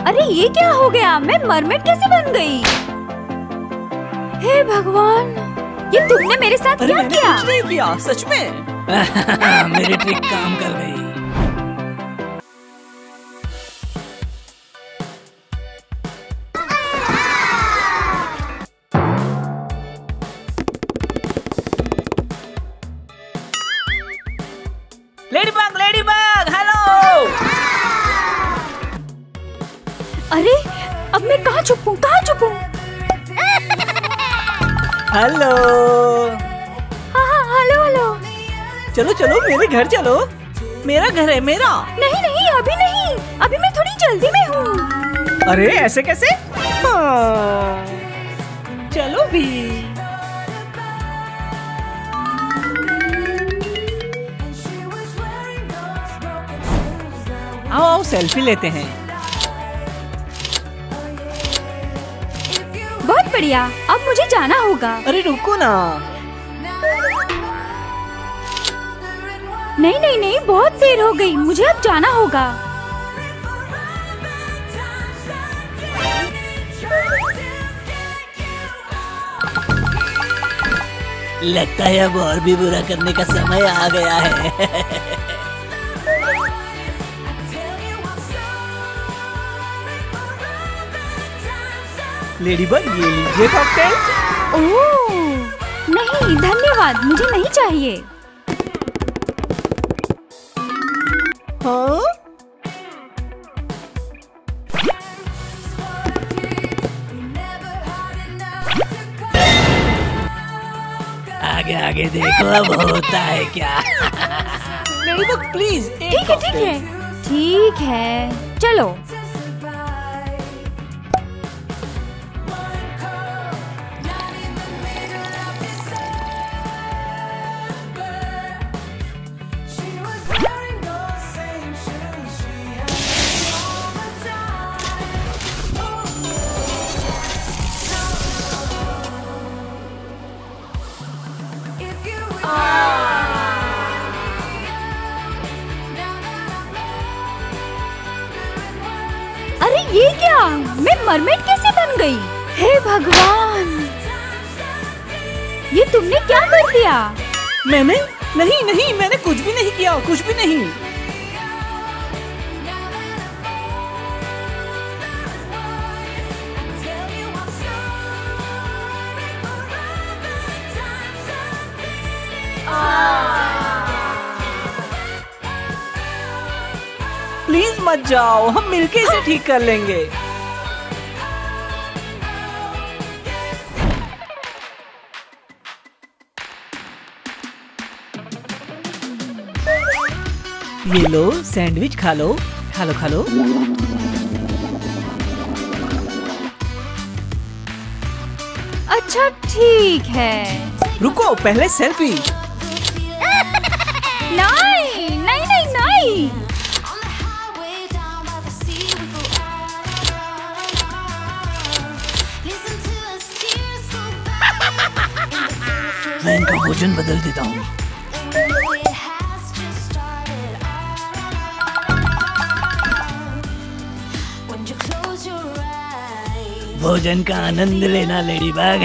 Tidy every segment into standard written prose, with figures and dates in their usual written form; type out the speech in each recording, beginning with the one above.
अरे ये क्या हो गया? मैं मरमेड कैसे बन गई? हे भगवान, ये तुमने मेरे साथ क्या किया? कुछ नहीं किया, सच में। मेरी ट्रिक काम कर गई। Ladybug, hello. अरे अब मैं कहाँ छुपूं? हेलो। हाँ, हेलो। चलो मेरे घर चलो। मेरा घर है, मेरा। नहीं, अभी नहीं। अभी मैं थोड़ी जल्दी में हूँ। अरे ऐसे कैसे? हाँ। चलो भी। आओ सेल्फी लेते हैं। बहुत बढ़िया, अब मुझे जाना होगा। अरे रुको ना। नहीं, बहुत देर हो गई, मुझे अब जाना होगा। लगता है अब और भी बुरा करने का समय आ गया है। लेडीबग, ये लीजिए कॉकटेल। ओह नहीं, धन्यवाद, मुझे नहीं चाहिए। हाँ? आगे देखो अब होता है क्या। Ladybug please. ठीक है, चलो। अरे ये क्या? मैं मरमेड कैसे बन गई? हे भगवान, ये तुमने क्या कर दिया? मैंने नहीं, मैंने कुछ भी नहीं किया, कुछ भी नहीं। प्लीज मत जाओ, हम मिलके इसे ठीक कर लेंगे। ये लो सैंडविच, खा लो। अच्छा ठीक है। रुको, पहले सेल्फी। नहीं। मैं इनका भोजन बदल देता हूँ। भोजन का आनंद लेना लेडीबग।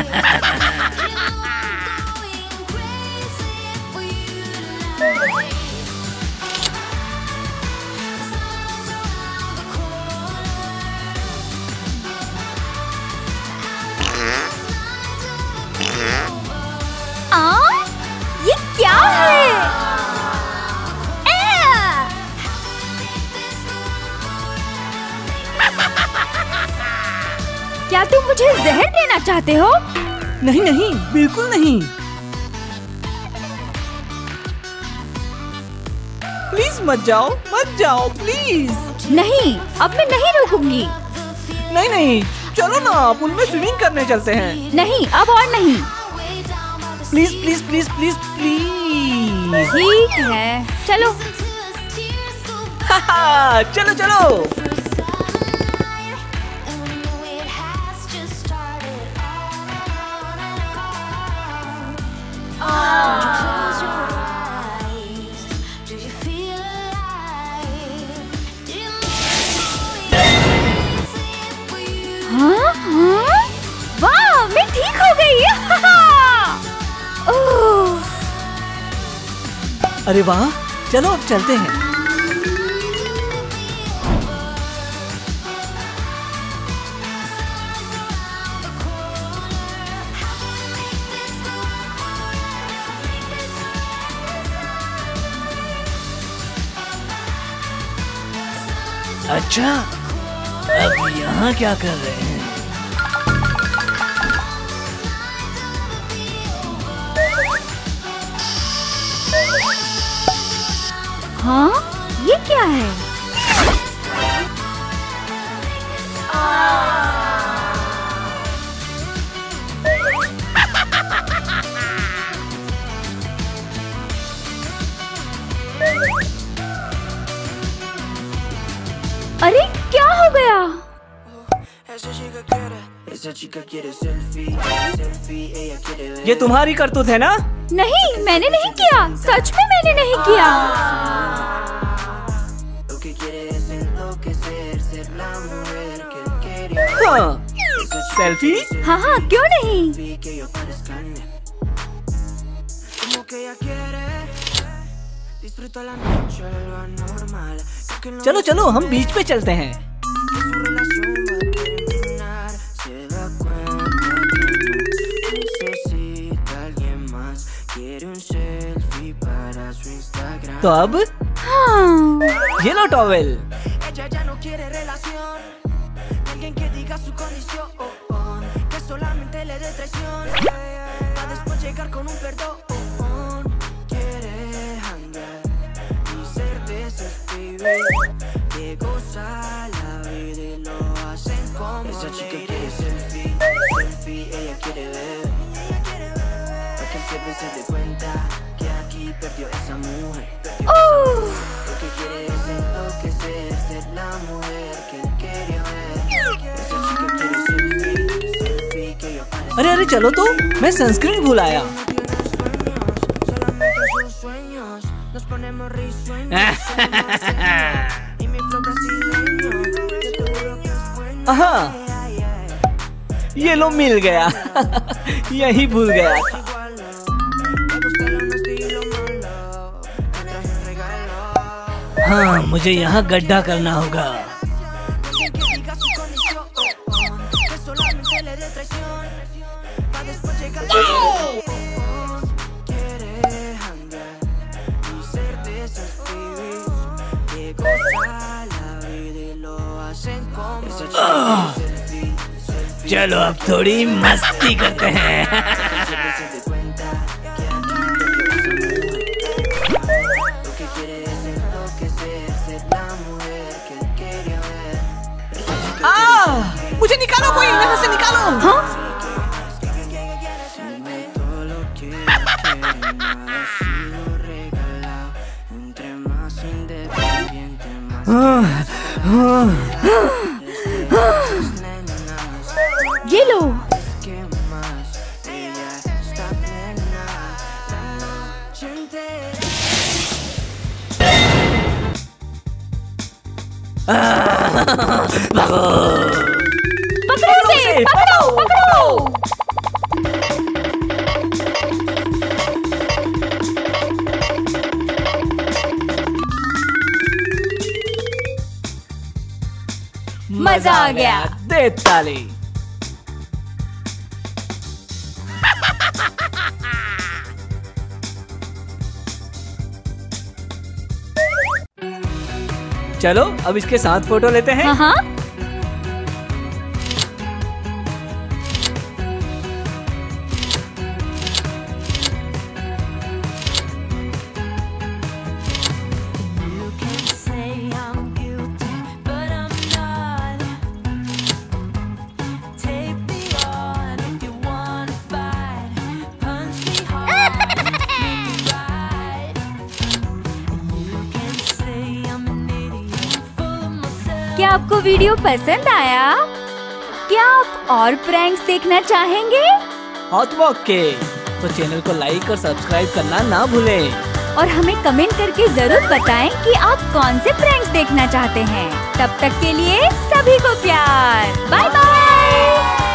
ये क्या है? क्या तुम मुझे जहर देना चाहते हो? नहीं, बिल्कुल नहीं। प्लीज मत जाओ प्लीज। नहीं, अब मैं नहीं रुकूंगी। नहीं, चलो ना, पुल में स्विमिंग करने चलते हैं। नहीं, अब और नहीं। प्लीज। ठीक है, चलो। चलो। अरे वाह, चलो अब चलते हैं। अच्छा, अब यहाँ क्या कर रहे हैं? हाँ, ये क्या है? अरे क्या हो गया? ये तुम्हारी करतूत है ना? नहीं, मैंने नहीं किया, सच में मैंने नहीं किया। हाँ, सेल्फी? हाँ हाँ, क्यों नहीं? चलो चलो, हम बीच पे चलते हैं। तो अब हाँ, ये लो टॉवेल। अरे अरे चलो तो, मैं सनस्क्रीन भूल आया। हाँ, ये लो मिल गया। यही भूल गया था। हाँ, मुझे यहाँ गड्ढा करना होगा। चलो अब थोड़ी मस्ती करते हैं। मुझे निकालो, कोई यहाँ से निकालो। हाँ? ये लो। पकड़ो उसे, पकड़ो, पकड़ो। मजा आ गया। दे ताली। चलो अब इसके साथ फोटो लेते हैं। हाँ हाँ। क्या आपको वीडियो पसंद आया? क्या आप और प्रैंक्स देखना चाहेंगे? हॉटवॉक के तो चैनल को लाइक और सब्सक्राइब करना ना भूलें। और हमें कमेंट करके जरूर बताएं कि आप कौन से प्रैंक्स देखना चाहते हैं। तब तक के लिए सभी को प्यार। Bye bye.